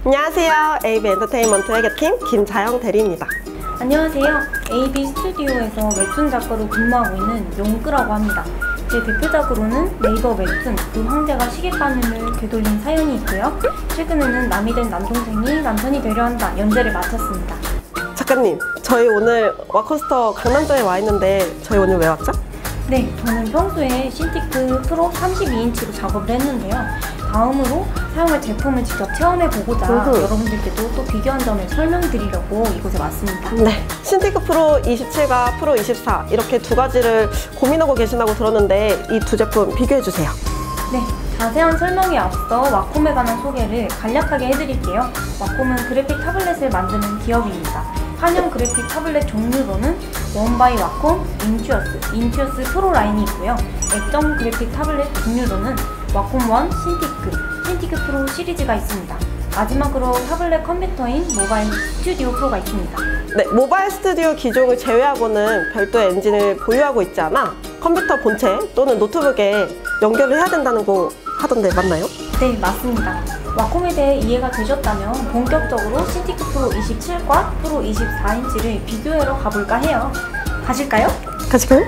안녕하세요. AB 엔터테인먼트 회계팀 김자영 대리입니다. 안녕하세요. AB 스튜디오에서 웹툰 작가로 근무하고 있는 용끄라고 합니다. 제 대표작으로는 네이버 웹툰 그 황제가 시계바늘을 되돌린 사연이 있고요. 최근에는 남이 된 남동생이 남편이 되려 한다 연재를 마쳤습니다. 작가님, 저희 오늘 와코스터 강남점에 와 있는데 저희 오늘 왜 왔죠? 네, 저는 평소에 신티크 프로 32인치로 작업을 했는데요. 다음으로 사용할 제품을 직접 체험해보고자 여러분들께도 또 비교한 점을 설명드리려고 이곳에 왔습니다. 네, 신티크 프로 27과 프로 24 이렇게 두 가지를 고민하고 계신다고 들었는데 이 두 제품 비교해주세요. 네, 자세한 설명에 앞서 와콤에 관한 소개를 간략하게 해드릴게요. 와콤은 그래픽 타블렛을 만드는 기업입니다. 한형 그래픽 타블렛 종류로는 원바이 와콤, 인투어스 프로 라인이 있고요. 액정 그래픽 타블렛 종류로는 와콤 1, 신티크 프로 시리즈가 있습니다. 마지막으로 타블렛 컴퓨터인 모바일 스튜디오 프로가 있습니다. 네, 모바일 스튜디오 기종을 제외하고는 별도의 엔진을 보유하고 있지 않아 컴퓨터 본체 또는 노트북에 연결을 해야 된다는 거 하던데 맞나요? 네, 맞습니다. 와콤에 대해 이해가 되셨다면 본격적으로 신티크 프로 27과 프로 24인치를 비교하러 가볼까 해요. 가실까요? 가실까요?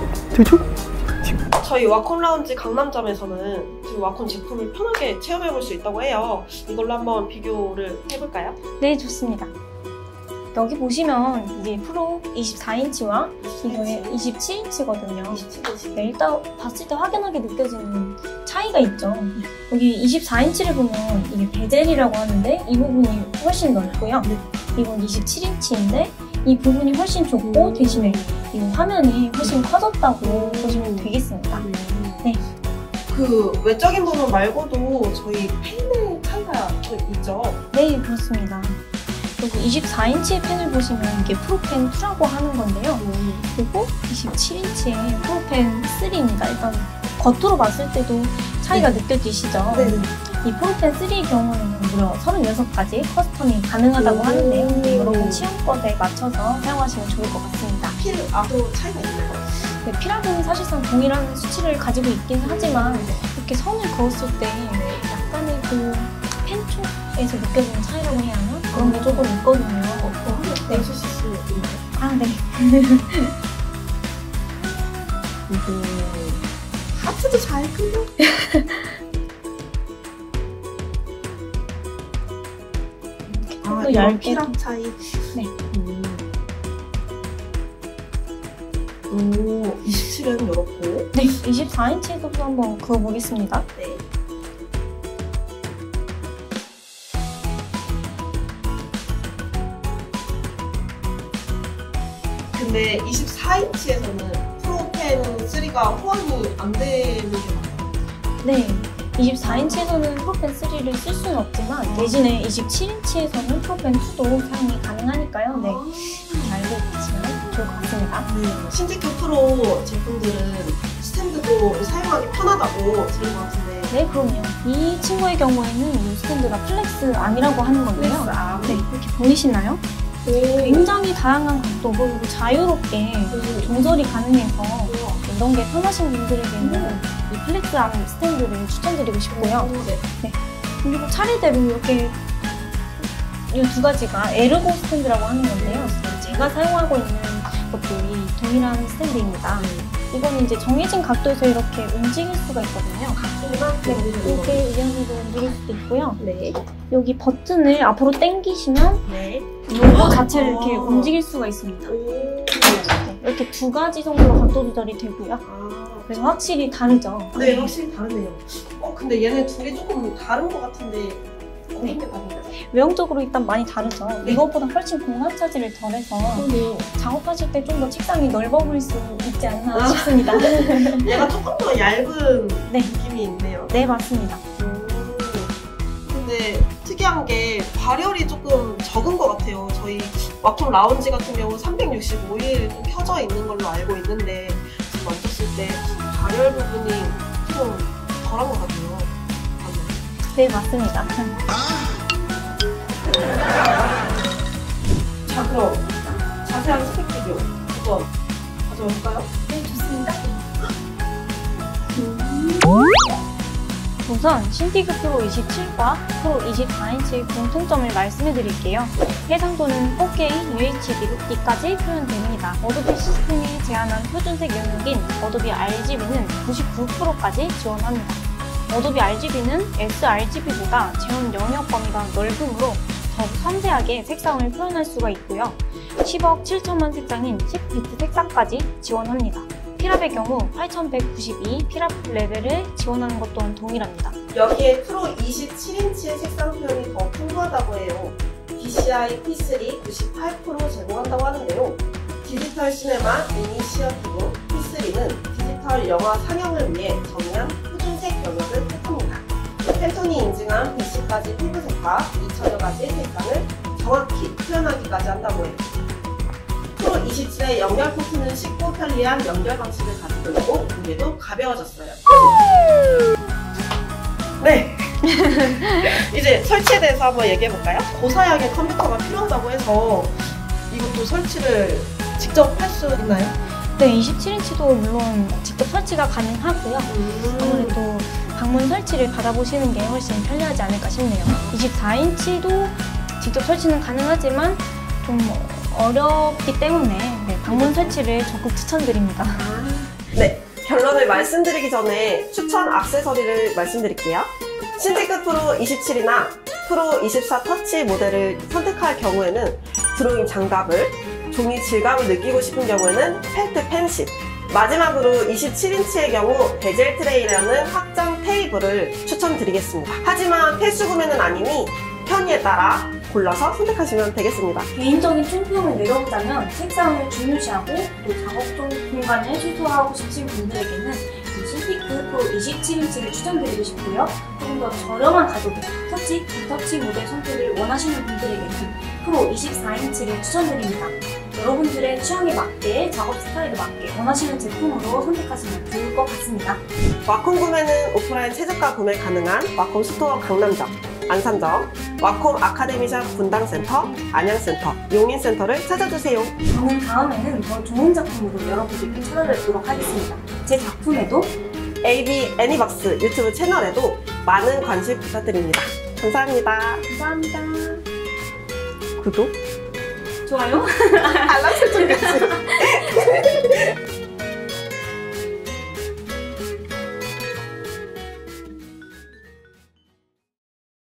저희 와콤 라운지 강남점에서는 지금 와콤 제품을 편하게 체험해볼 수 있다고 해요. 이걸로 한번 비교를 해볼까요? 네, 좋습니다. 여기 보시면 이게 프로 24인치와 이거의 27인치거든요. 27인치. 네, 일단 봤을 때 확연하게 느껴지는 차이가 있죠. 여기 24인치를 보면 이게 베젤이라고 하는데 이 부분이 훨씬 넓고요. 이건 27인치인데 이 부분이 훨씬 좁고 대신에 이 화면이 훨씬 커졌다고 보시면 되겠습니다. 네. 그 외적인 부분 말고도 저희 펜의 차이가 또 있죠? 네, 그렇습니다. 그리고 24인치의 펜을 보시면 이게 프로펜 2라고 하는 건데요. 그리고 27인치의 프로펜 3입니다. 일단 겉으로 봤을 때도 차이가 느껴지시죠? 네. 이 프로펜 3의 경우에는 무려 36가지 커스텀이 가능하다고 하는데요. 네, 여러분 취향껏에 맞춰서 사용하시면 좋을 것 같습니다. 필압도 차이가 있나요? 네, 필압은 사실상 동일한 수치를 가지고 있긴 하지만 이렇게 선을 그었을 때 약간의 그 펜 쪽에서 느껴지는 차이라고 해야 하나? 그런 게 조금 있거든요. 네, 해주실 수 있나요? 아, 네. 하트도 잘 그려. 또 얇게 필압 차이. 네. 오, 27은 이렇고. 네, 24인치도 한번 그어보겠습니다. 네. 근데 24인치에서는 프로펜 3가 호환이 안 되는 게 맞나요? 네, 24인치에서는 프로펜 3를 쓸 수는 없지만 대신에 27인치에서는 프로펜 2도 사용이 가능하니까요. 네, 이렇게 알고 계시면 좋을 것 같습니다. 신티크 프로 제품들은 스탠드도 사용하기 편하다고 들은 것 같은데. 네, 그럼요. 이 친구의 경우에는 이 스탠드가 플렉스 암이라고 하는 건데요. 플렉스 암. 네, 이렇게 보이시나요? 굉장히 다양한 각도 그리고 자유롭게 조절이 가능해서 이런 게 편하신 분들에게는 이 플렉스 암 스탠드를 추천드리고 싶고요. 네. 그리고 차례대로 이렇게 이 두 가지가 에르고 스탠드라고 하는 건데요. 제가 사용하고 있는 것도 이 동일한 스탠드입니다. 이거는 이제 정해진 각도에서 이렇게 움직일 수가 있거든요. 네, 이렇게 위아래로 움직일 수도 있고요. 네. 여기 버튼을 앞으로 당기시면 네. 요거 자체를 이렇게 움직일 수가 있습니다. 네, 이렇게 두 가지 정도로 각도 조절이 되고요. 그래서 확실히 다르죠. 네, 확실히 다르네요. 근데 얘네 둘이 조금 다른 것 같은데 어떤 게 다른가요? 외형적으로 일단 많이 다르죠. 이것보다 훨씬 공간 차지를 덜해서 작업하실 때 좀 더 책상이 넓어 보일 수 있지 않나 싶습니다. 얘가 조금 더 얇은 네. 느낌이 있네요. 네, 맞습니다. 근데 특이한 게 발열이 조금 적은 것 같아요. 저희 와콤 라운지 같은 경우 365일 좀 켜져 있는 걸로 알고 있는데 지금 만졌을 때 발열 부분이 좀 덜한 것 같아요. 네, 맞습니다. 자, 그럼 자세한 스펙 비교 한번 가져올까요? 네, 좋습니다. 우선 신티그 프로 27과 프로 24인치의 공통점을 말씀해 드릴게요. 해상도는 4K UHD까지 표현됩니다. 어도비 시스템이 제안한 표준색 영역인 어도비 RGB는 99%까지 지원합니다. 어도비 RGB는 sRGB보다 지원 영역 범위가 넓으므로 더욱 섬세하게 색상을 표현할 수가 있고요. 10억 7천만 색상인 10비트 색상까지 지원합니다. 피랍의 경우 8192 피랍 레벨을 지원하는 것 또한 동일합니다. 여기에 프로 27인치의 색상 표현이 더 풍부하다고 해요. DCI P3 98% 제공한다고 하는데요. 디지털 시네마 미니시어티브 P3는 디지털 영화 상영을 위해 정량 표준색 영역을 택합니다. 팬톤이 인증한 BC까지 피부색과 2000여 가지의 색상을 정확히 표현하기까지 한다고 해요. 프로 27의 연결 포트는 쉽고 편리한 연결 방식을 가지고 있고 무게도 가벼워졌어요. 네! 이제 설치에 대해서 한번 얘기해볼까요? 고사양의 컴퓨터가 필요하다고 해서 이것도 설치를 직접 할 수 있나요? 네, 27인치도 물론 직접 설치가 가능하고요. 아무래도 방문 설치를 받아보시는 게 훨씬 편리하지 않을까 싶네요. 24인치도 직접 설치는 가능하지만 좀 어렵기 때문에 방문 설치를 적극 추천드립니다. 네, 결론을 말씀드리기 전에 추천 액세서리를 말씀드릴게요. 신티그 프로 27이나 프로 24 터치 모델을 선택할 경우에는 드로잉 장갑을, 종이 질감을 느끼고 싶은 경우에는 펠트 펜실, 마지막으로 27인치의 경우 베젤 트레이라는 확장 테이블을 추천드리겠습니다. 하지만 필수 구매는 아니니 편의에 따라 골라서 선택하시면 되겠습니다. 개인적인 총평을 내려보자면 색상을 중요시하고 또 작업용 공간을 최소화하고 싶으신 분들에게는 신티그 프로 27인치를 추천드리고 싶고요. 조금 더 저렴한 가격에 터치, 비터치 모델 선택을 원하시는 분들에게는 프로 24인치를 추천드립니다. 여러분들의 취향에 맞게, 작업 스타일에 맞게 원하시는 제품으로 선택하시면 좋을 것 같습니다. 와콤 구매는 오프라인 최저가 구매 가능한 와콤 스토어 강남점, 안산점, 와콤 아카데미샵 분당센터, 안양센터, 용인센터를 찾아주세요. 저는 다음에는 더 좋은 작품으로 여러분들께 찾아뵙도록 하겠습니다. 제 작품에도 AB 애니박스 유튜브 채널에도 많은 관심 부탁드립니다. 감사합니다. 감사합니다. 구독, 좋아요. 알람 설정까지.